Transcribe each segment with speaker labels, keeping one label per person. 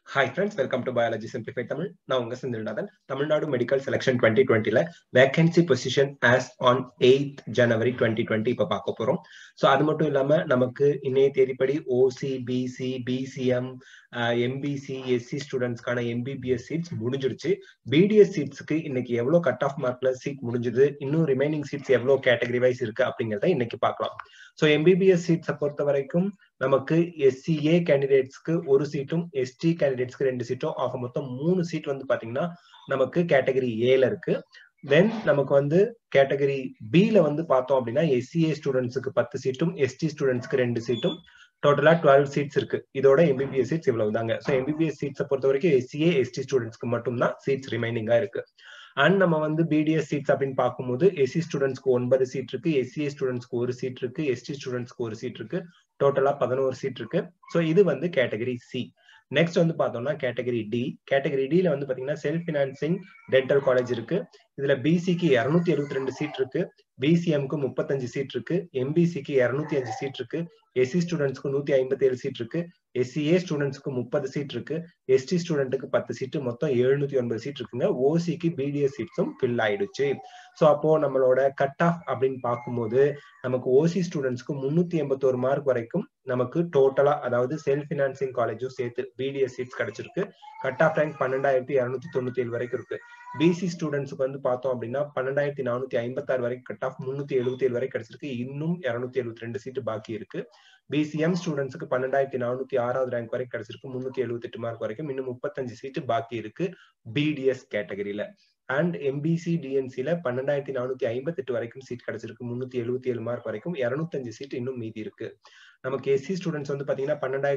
Speaker 1: Hi friends, welcome to Biology Simplified Tamil. நான் உங்க SENTHILNATHAN. Tamil Nadu medical selection 2020ல vacancy position as on 8th January 2020 இப்ப பார்க்க போறோம். ஸோ அது மட்டும் இல்லாம நமக்கு இன்னைய தேதிப்படி OC, BC, BCM, MBC, SC ஸ்டூடெண்ட்ஸ்க்கான எம்பிபிஎஸ் சீட்ஸ் முடிஞ்சிருச்சு. பிடிஎஸ் சீட்ஸ்க்கு இன்னைக்கு எவ்வளவு கட் ஆஃப் மார்க்ல சீட் முடிஞ்சது, இன்னும் ரிமைனிங் சீட்ஸ் எவ்வளவு கேட்டகரி வைஸ் இருக்கு அப்படிங்கிறத இன்னைக்கு பார்க்கலாம். ஸோ எம்பிபிஎஸ் சீட்ஸை பொறுத்த வரைக்கும் நமக்கு எஸ்சிஏ கேண்டிடேட்ஸ்க்கு ஒரு சீட்டும் எஸ்டி கேண்டிடேட்ஸ்க்கு 2 சீட்டும் ஆக மொத்தம் 3 சீட் வந்து பாத்தீங்கன்னா நமக்கு கேட்டகரி ஏல இருக்கு. தென் நமக்கு வந்து கேட்டகரி பில வந்து பார்த்தோம் அப்படின்னா எஸ்சிஏ ஸ்டூடெண்ட்ஸுக்கு 10 சீட்டும் எஸ்டி ஸ்டூடெண்ட்ஸ்க்கு 2 சீட்டும் டோட்டலா 12 சீட்ஸ் இருக்கு. இதோட எம்பிபிஎஸ் சீட்ஸ் இவ்வளவு தாங்க. ஸோ எம்பிபிஎஸ் சீட்ஸை பொறுத்த வரைக்கும் எஸ்சிஏ எஸ்டி ஸ்டூடெண்ட்ஸ்க்கு மட்டும் தான் சீட்ஸ் ரிமைனிங்கா இருக்கு. அண்ட் நம்ம வந்து பிடிஎஸ் சீட்ஸ் அப்படின்னு பார்க்கும்போது எஸ்சி ஸ்டூடெண்ட்ஸ்க்கு 9 சீட் இருக்கு, எஸ்சிஏ ஸ்டூடெண்ட்ஸ்க்கு 1 சீட் இருக்கு, எஸ்டி ஸ்டூடெண்ட்ஸ்க்கு 1 சீட் இருக்கு, டோட்டலா 11 சீட் இருக்கு. ஸோ இது வந்து கேட்டகரி சி. நெக்ஸ்ட் வந்து பார்த்தோம்னா கேட்டகரி டி. கேட்டகரி டில வந்து பாத்தீங்கன்னா செல்ஃப் பினான்சிங் டென்டல் காலேஜ் இருக்கு. இதுல பிசிக்கு 272 சீட் இருக்கு, பிசிஎம்க்கு 35 சீட் இருக்கு, எம்பிசிக்கு 205 சீட் இருக்கு, எஸ்சி ஸ்டூடெண்ட்ஸ்க்கு 157 சீட் இருக்கு, எஸ்சிஏ ஸ்டூடெண்ட்ஸ்க்கு 30 சீட் இருக்கு, எஸ்டி ஸ்டூடெண்ட்டுக்கு 10 சீட், மொத்தம் 709 சீட் இருக்குங்க. ஓசிக்கு பிடிஎஸ் சீட்ஸும் ஃபில் ஆயிடுச்சு. ஸோ அப்போ நம்மளோட கட் ஆஃப் அப்படின்னு பார்க்கும்போது நமக்கு ஓசி ஸ்டூடெண்ட்ஸ்க்கு 381 மார்க் வரைக்கும் நமக்கு டோட்டலா, அதாவது செல்ஃப் பினான்சிங் காலேஜும் சேர்த்து பிடிஎஸ் சீட்ஸ் கிடைச்சிருக்கு. கட் ஆஃப் ரேங்க் 12,297 வரைக்கும் இருக்கு. பிசி ஸ்டூடெண்ட்ஸ்க்கு வந்து பார்த்தோம் அப்படின்னா 12,456 வரைக்கும் கட் ஆஃப் 377 வரைக்கும் கிடைச்சிருக்கு. இன்னும் 272 சீட் பாக்கி இருக்கு. பிசிஎம் ஸ்டூடெண்ட்ஸ்க்கு 12,406 ரேங்க் வரைக்கும் கிடைச்சிருக்கு, 378 மார்க் வரைக்கும். இன்னும் 35 சீட் பாக்கி இருக்கு பிடிஎஸ் கேட்டகரியில. அண்ட் எம்பிசி டிஎன்சில 12,458 வரைக்கும் சீட் கிடைச்சிருக்கு, 377 மார்க் வரைக்கும். 205 சீட் இன்னும் மீதி இருக்கு. நமக்கு எஸ்சி ஸ்டூடெண்ட்ஸ் வந்து பாத்தீங்கன்னா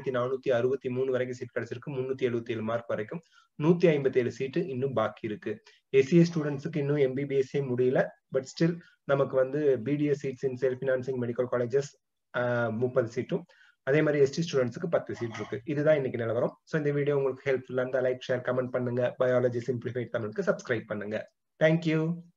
Speaker 1: 12,463 வரைக்கும் சீட் கிடைச்சிருக்கு, 377 மார்க் வரைக்கும். 157 சீட்டு இன்னும் பாக்கி இருக்கு. எஸ்சிஏ ஸ்டூடெண்ட்ஸுக்கு இன்னும் எம்பிபிஎஸ்ஏ முடியல, பட் ஸ்டில் நமக்கு வந்து BDS seats in self financing medical colleges 30 சீட்டும், அதே மாதிரி எஸ்டி ஸ்டூடெண்ட்ஸ்க்கு 10 சீட் இருக்கு. இதுதான் இன்னைக்கு நிலவரம். ஸோ இந்த வீடியோ உங்களுக்கு ஹெல்ப்ஃபுல்லா இருந்தா லைக், ஷேர், கமெண்ட் பண்ணுங்க. பயாலஜி சிம்பிளிஃபைட் தமிழுக்கு சப்ஸ்கிரைப் பண்ணுங்க. தேங்க்யூ.